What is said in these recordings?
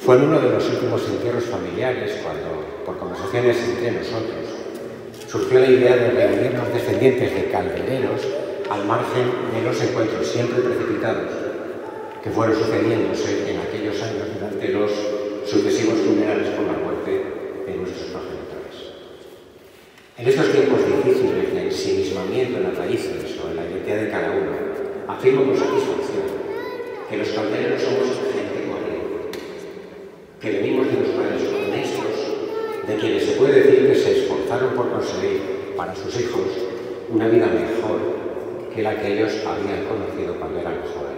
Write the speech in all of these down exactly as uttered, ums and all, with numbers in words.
Fue en uno de los últimos entierros familiares cuando, por conversaciones entre nosotros, surgió la idea de reunirnos descendientes de caldereros al margen de los encuentros siempre precipitados que fueron sucediéndose en aquellos años durante los sucesivos funerales por la muerte de nuestros progenitores. En estos tiempos difíciles de ensimismamiento en las raíces o en la identidad de cada uno, afirmo con satisfacción que los caldereros somos gente corriente, que venimos de los padres honestos, de quienes se puede decir que se esforzaron por conseguir para sus hijos una vida mejor que la que ellos habían conocido cuando eran jóvenes.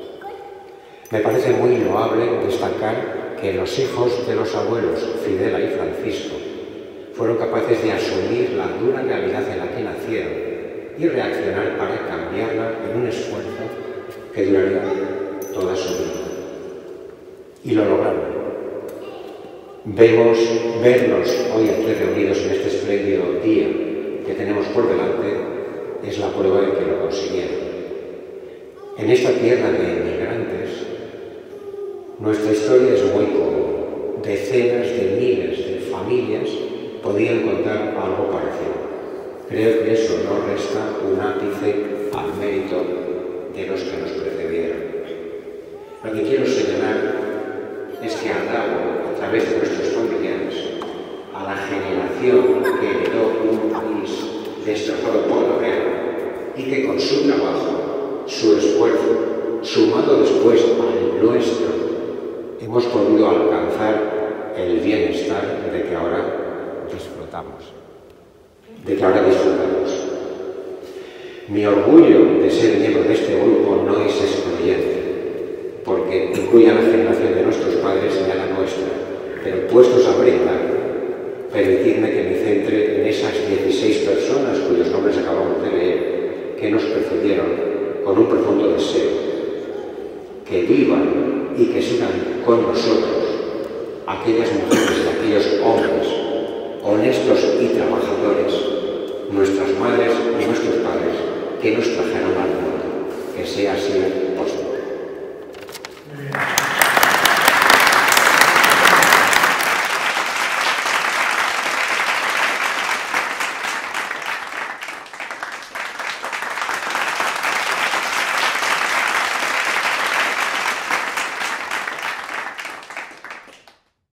Me parece muy loable destacar que los hijos de los abuelos Fidela y Francisco fueron capaces de asumir la dura realidad en la que nacieron y reaccionar para cambiarla en un esfuerzo que duraría toda su vida. Y lo lograron. Vemos, vernos hoy aquí reunidos en este espléndido día que tenemos por delante es la prueba de que lo consiguieron. En esta tierra de inmigrantes, nuestra historia es muy común. Decenas de miles de familias podían contar algo parecido. Creo que eso no resta un ápice al mérito de los que nos precedieron. Lo que quiero señalar es que han dado, a través de nuestros familiares, a la generación que heredó un país destrozado por la guerra y que con su trabajo, su esfuerzo, sumado después al nuestro, hemos podido alcanzar el bienestar de que ahora disfrutamos. De que ahora disfrutamos. Mi orgullo de ser miembro de este grupo no es excluyente, porque incluye a la generación de nuestros padres y a la nuestra, pero puestos a brindar, permitidme que me centre en esas dieciséis personas cuyos nombres acabamos de leer, que nos precedieron con un profundo deseo, que vivan y que sigan con nosotros aquellas mujeres y aquellos hombres honestos y trabajadores, nuestras madres y nuestros padres, que nos trajeron al mundo. Que sea así por siempre.